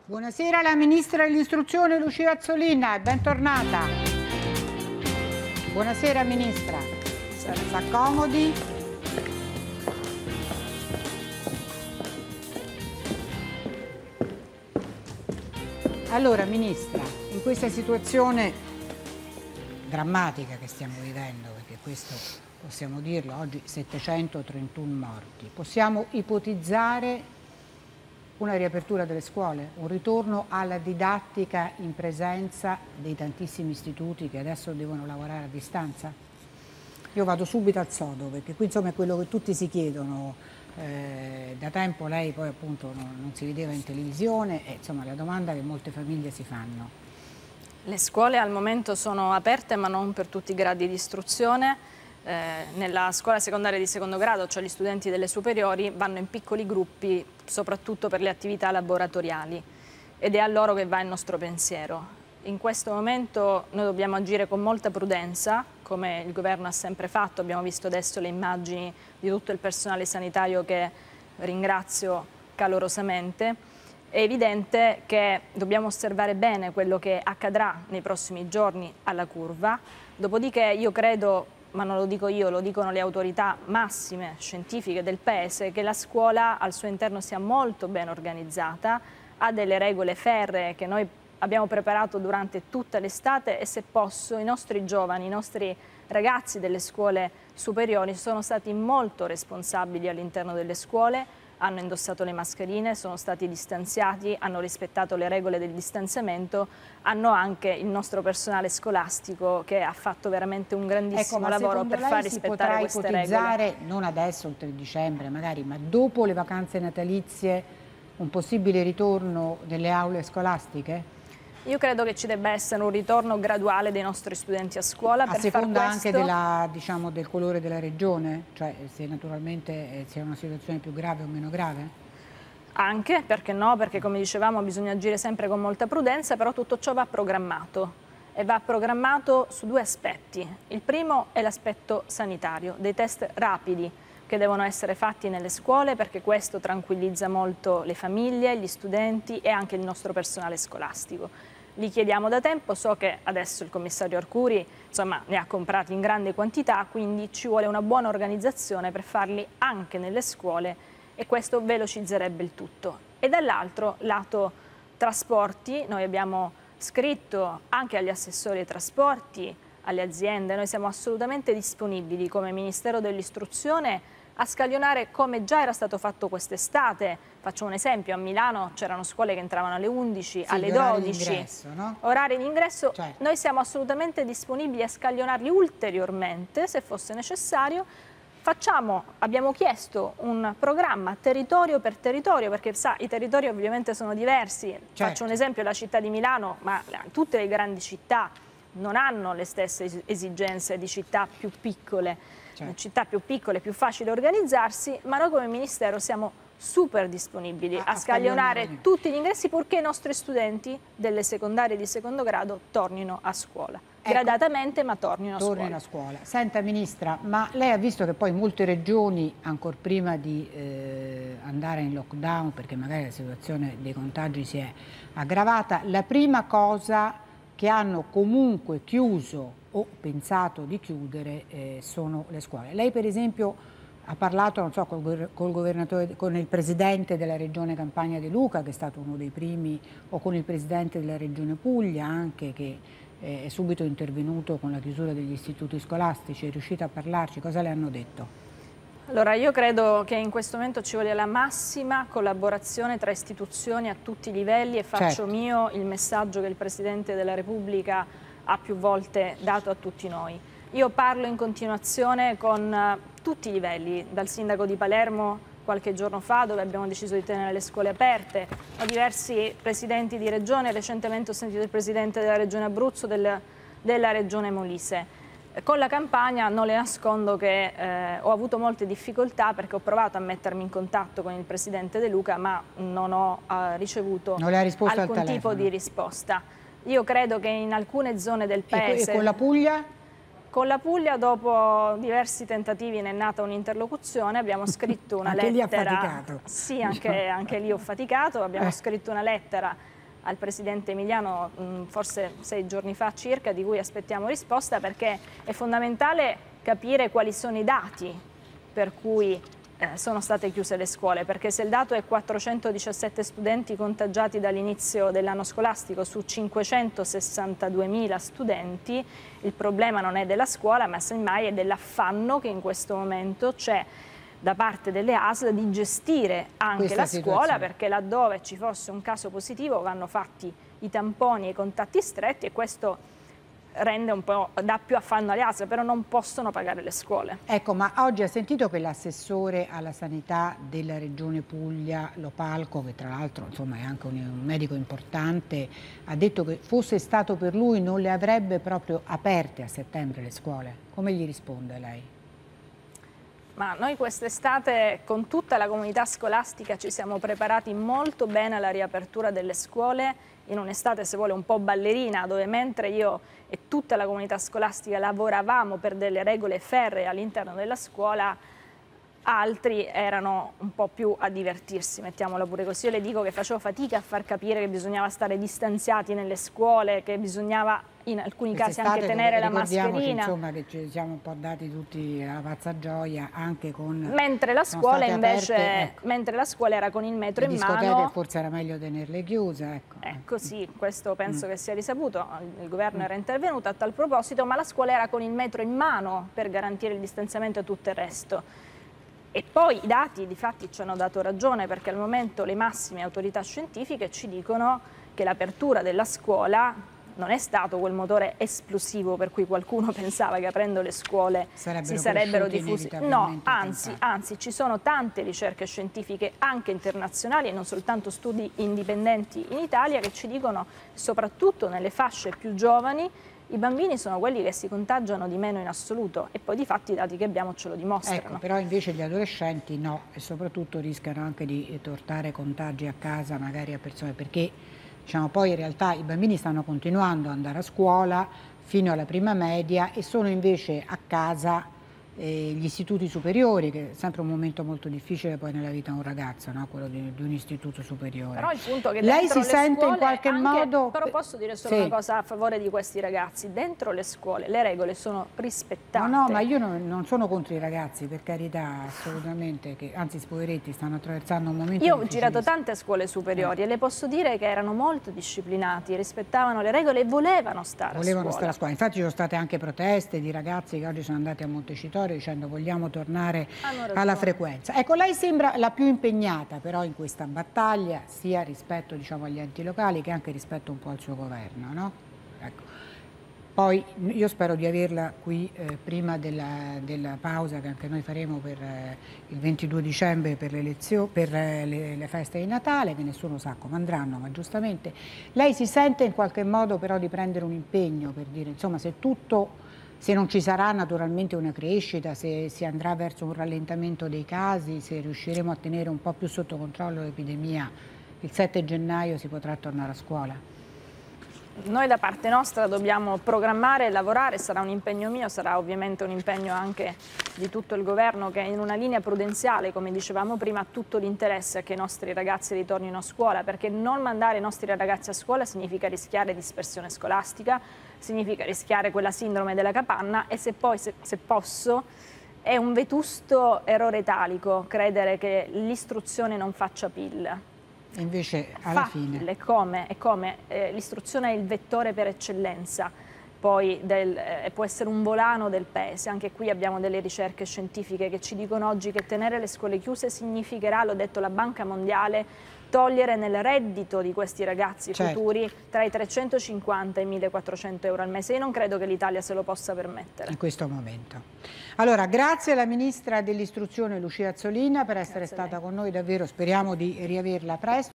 Buonasera alla Ministra dell'Istruzione Lucia Azzolina, bentornata. Buonasera Ministra, si accomodi. Allora Ministra, in questa situazione drammatica che stiamo vivendo, perché questo possiamo dirlo, oggi 731 morti, possiamo ipotizzare una riapertura delle scuole, un ritorno alla didattica in presenza dei tantissimi istituti che adesso devono lavorare a distanza? Io vado subito al sodo, perché qui insomma è quello che tutti si chiedono. Da tempo lei poi appunto non si vedeva in televisione e insomma la domanda che molte famiglie si fanno. Le scuole al momento sono aperte ma non per tutti i gradi di istruzione. Nella scuola secondaria di secondo grado, cioè gli studenti delle superiori, vanno in piccoli gruppi soprattutto per le attività laboratoriali ed è a loro che va il nostro pensiero. In questo momento noi dobbiamo agire con molta prudenza, come il governo ha sempre fatto. Abbiamo visto adesso le immagini di tutto il personale sanitario che ringrazio calorosamente. È evidente che dobbiamo osservare bene quello che accadrà nei prossimi giorni alla curva, dopodiché io credo, ma non lo dico io, lo dicono le autorità massime scientifiche del Paese, che la scuola al suo interno sia molto ben organizzata, ha delle regole ferree che noi abbiamo preparato durante tutta l'estate e se posso i nostri giovani, i nostri ragazzi delle scuole superiori sono stati molto responsabili all'interno delle scuole, hanno indossato le mascherine, sono stati distanziati, hanno rispettato le regole del distanziamento, hanno anche il nostro personale scolastico che ha fatto veramente un grandissimo lavoro per far rispettare queste regole. Si potrà ipotizzare, non adesso, il 3 dicembre magari, ma dopo le vacanze natalizie, un possibile ritorno delle aule scolastiche? Io credo che ci debba essere un ritorno graduale dei nostri studenti a scuola. A seconda anche diciamo, del colore della regione? Cioè se naturalmente sia una situazione più grave o meno grave? Anche, perché no? Perché come dicevamo bisogna agire sempre con molta prudenza, però tutto ciò va programmato e va programmato su due aspetti. Il primo è l'aspetto sanitario, dei test rapidi che devono essere fatti nelle scuole perché questo tranquillizza molto le famiglie, gli studenti e anche il nostro personale scolastico. Li chiediamo da tempo, so che adesso il commissario Arcuri insomma, ne ha comprati in grande quantità, quindi ci vuole una buona organizzazione per farli anche nelle scuole e questo velocizzerebbe il tutto. E dall'altro lato trasporti, noi abbiamo scritto anche agli assessori ai trasporti, alle aziende, noi siamo assolutamente disponibili come Ministero dell'Istruzione a scaglionare come già era stato fatto quest'estate. Faccio un esempio, a Milano c'erano scuole che entravano alle 11, sì, alle 12, no? Orari di ingresso, certo. Noi siamo assolutamente disponibili a scaglionarli ulteriormente se fosse necessario. Abbiamo chiesto un programma territorio per territorio, perché sa, i territori ovviamente sono diversi. Certo. Faccio un esempio, la città di Milano, ma tutte le grandi città non hanno le stesse esigenze di città più piccole. Certo. Città più piccole è più facile organizzarsi, ma noi come Ministero siamo super disponibili a scaglionare tutti gli ingressi purché i nostri studenti delle secondarie di secondo grado tornino a scuola. Ecco, gradatamente, ma tornino a scuola. Senta Ministra, ma lei ha visto che poi molte regioni, ancora prima di andare in lockdown, perché magari la situazione dei contagi si è aggravata, la prima cosa che hanno comunque chiuso o pensato di chiudere sono le scuole. Lei per esempio ha parlato, non so, col governatore, con il presidente della regione Campania De Luca, che è stato uno dei primi, o con il presidente della regione Puglia anche, che è subito intervenuto con la chiusura degli istituti scolastici, è riuscita a parlarci, cosa le hanno detto? Allora, io credo che in questo momento ci voglia la massima collaborazione tra istituzioni a tutti i livelli e faccio mio il messaggio che il Presidente della Repubblica ha più volte dato a tutti noi. Io parlo in continuazione con tutti i livelli, dal sindaco di Palermo qualche giorno fa dove abbiamo deciso di tenere le scuole aperte, a diversi presidenti di regione, recentemente ho sentito il presidente della regione Abruzzo, della regione Molise. Con la Campania non le nascondo che ho avuto molte difficoltà perché ho provato a mettermi in contatto con il presidente De Luca ma non ho ricevuto alcun tipo di risposta. Io credo che in alcune zone del paese... E con la Puglia? Con la Puglia, dopo diversi tentativi, ne è nata un'interlocuzione, abbiamo scritto una lettera... Anche lì ha faticato. Sì, anche lì ho faticato, abbiamo scritto una lettera al Presidente Emiliano forse 6 giorni fa circa, di cui aspettiamo risposta, perché è fondamentale capire quali sono i dati per cui sono state chiuse le scuole, perché se il dato è 417 studenti contagiati dall'inizio dell'anno scolastico su 562.000 studenti, il problema non è della scuola, ma semmai è dell'affanno che in questo momento c'è da parte delle ASL di gestire anche la scuola, perché laddove ci fosse un caso positivo vanno fatti i tamponi e i contatti stretti, e questo rende un po', dà più affanno alle ASL, però non possono pagare le scuole. Ecco, ma oggi ha sentito che l'assessore alla sanità della Regione Puglia, Lopalco, che tra l'altro è anche un medico importante, ha detto che fosse stato per lui non le avrebbe proprio aperte a settembre le scuole. Come gli risponde lei? Ma noi quest'estate con tutta la comunità scolastica ci siamo preparati molto bene alla riapertura delle scuole, in un'estate se vuole un po' ballerina, dove mentre io e tutta la comunità scolastica lavoravamo per delle regole ferree all'interno della scuola, altri erano un po' più a divertirsi, mettiamola pure così. Io le dico che facevo fatica a far capire che bignava stare distanziati nelle scuole, che bisognava in alcuni casi anche tenere la mascherina. Insomma, che ci siamo un po' dati tutti la pazza gioia anche con... Mentre la scuola invece, ecco, mentre la scuola era con il metro in mano... Le discoteche forse era meglio tenerle chiuse, ecco. Sì, questo penso che sia risaputo, il governo era intervenuto a tal proposito, ma la scuola era con il metro in mano per garantire il distanziamento e tutto il resto. E poi i dati di fatti ci hanno dato ragione, perché al momento le massime autorità scientifiche ci dicono che l'apertura della scuola non è stato quel motore esplosivo per cui qualcuno pensava che aprendo le scuole si sarebbero diffusi. No, anzi ci sono tante ricerche scientifiche anche internazionali e non soltanto studi indipendenti in Italia che ci dicono, soprattutto nelle fasce più giovani, i bambini sono quelli che si contagiano di meno in assoluto, e poi di fatti i dati che abbiamo ce lo dimostrano. Ecco, però invece gli adolescenti no, e soprattutto rischiano anche di portare contagi a casa magari a persone, perché poi in realtà i bambini stanno continuando ad andare a scuola fino alla prima media e sono invece a casa gli istituti superiori, che è sempre un momento molto difficile poi nella vita di un ragazzo, no? Quello di un istituto superiore. Però il punto è che lei si sente in qualche modo... Però posso dire solo una cosa a favore di questi ragazzi: dentro le scuole le regole sono rispettate. No, ma io non sono contro i ragazzi, per carità, assolutamente, che anzi poveretti stanno attraversando un momento Io ho girato tante scuole superiori e le posso dire che erano molto disciplinati, rispettavano le regole e volevano stare a scuola. Infatti ci sono state anche proteste di ragazzi che oggi sono andati a Montecitorio dicendo vogliamo tornare alla frequenza. Ecco, lei sembra la più impegnata però in questa battaglia, sia rispetto agli enti locali che anche rispetto un po' al suo governo, no? Ecco. Poi io spero di averla qui prima della pausa che anche noi faremo per il 22 dicembre per le feste di Natale, che nessuno sa come andranno, ma giustamente lei si sente in qualche modo però di prendere un impegno per dire, insomma, se non ci sarà naturalmente una crescita, se si andrà verso un rallentamento dei casi, se riusciremo a tenere un po' più sotto controllo l'epidemia, il 7 gennaio si potrà tornare a scuola? Noi da parte nostra dobbiamo programmare e lavorare, sarà un impegno mio, sarà ovviamente un impegno anche di tutto il governo, che in una linea prudenziale, come dicevamo prima, ha tutto l'interesse a che i nostri ragazzi ritornino a scuola, perché non mandare i nostri ragazzi a scuola significa rischiare dispersione scolastica, significa rischiare quella sindrome della capanna, e se posso, è un vetusto errore italico credere che l'istruzione non faccia PIL. Invece alla fine è come l'istruzione è il vettore per eccellenza, poi può essere un volano del paese. Anche qui abbiamo delle ricerche scientifiche che ci dicono oggi che tenere le scuole chiuse significherà, l'ho detto la Banca Mondiale, togliere nel reddito di questi ragazzi futuri tra i 350 e i 1.400 euro al mese. Io non credo che l'Italia se lo possa permettere. In questo momento. Allora, grazie alla Ministra dell'Istruzione Lucia Azzolina per essere stata con noi, davvero speriamo di riaverla presto.